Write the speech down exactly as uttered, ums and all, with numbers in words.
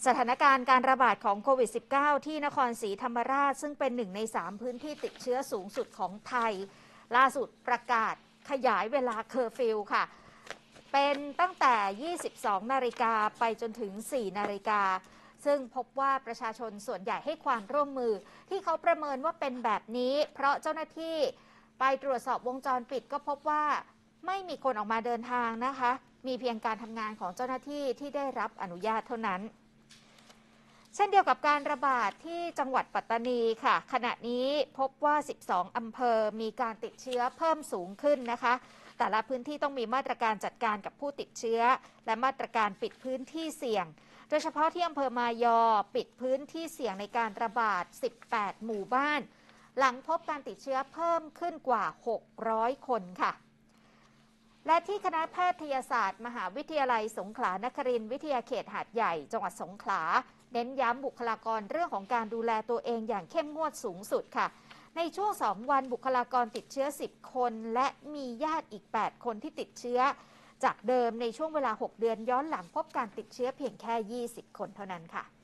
สถานการณ์การระบาดของโควิด สิบเก้า ที่นครศรีธรรมราชซึ่งเป็นหนึ่งในสามพื้นที่ติดเชื้อสูงสุดของไทยล่าสุดประกาศขยายเวลาเคอร์ฟิวค่ะเป็นตั้งแต่ ยี่สิบสอง นาฬิกาไปจนถึง สี่ นาฬิกาซึ่งพบว่าประชาชนส่วนใหญ่ให้ความร่วมมือที่เขาประเมินว่าเป็นแบบนี้เพราะเจ้าหน้าที่ไปตรวจสอบวงจรปิดก็พบว่าไม่มีคนออกมาเดินทางนะคะมีเพียงการทำงานของเจ้าหน้าที่ที่ได้รับอนุญาตเท่านั้นเช่นเดียวกับการระบาดที่จังหวัดปัตตานีค่ะขณะนี้พบว่าสิบสองอำเภอมีการติดเชื้อเพิ่มสูงขึ้นนะคะแต่ละพื้นที่ต้องมีมาตรการจัดการกับผู้ติดเชื้อและมาตรการปิดพื้นที่เสี่ยงโดยเฉพาะที่อำเภอมายอปิดพื้นที่เสี่ยงในการระบาดสิบแปดหมู่บ้านหลังพบการติดเชื้อเพิ่มขึ้นกว่าหกร้อยคนค่ะและที่คณะแพทยศาสตร์มหาวิทยาลัยสงขลานครินทร์วิทยาเขตหาดใหญ่จังหวัดสงขลาเน้นย้ำบุคลากรเรื่องของการดูแลตัวเองอย่างเข้มงวดสูงสุดค่ะในช่วงสองวันบุคลากรติดเชื้อสิบคนและมีญาติอีกแปดคนที่ติดเชื้อจากเดิมในช่วงเวลาหกเดือนย้อนหลังพบการติดเชื้อเพียงแค่ยี่สิบคนเท่านั้นค่ะ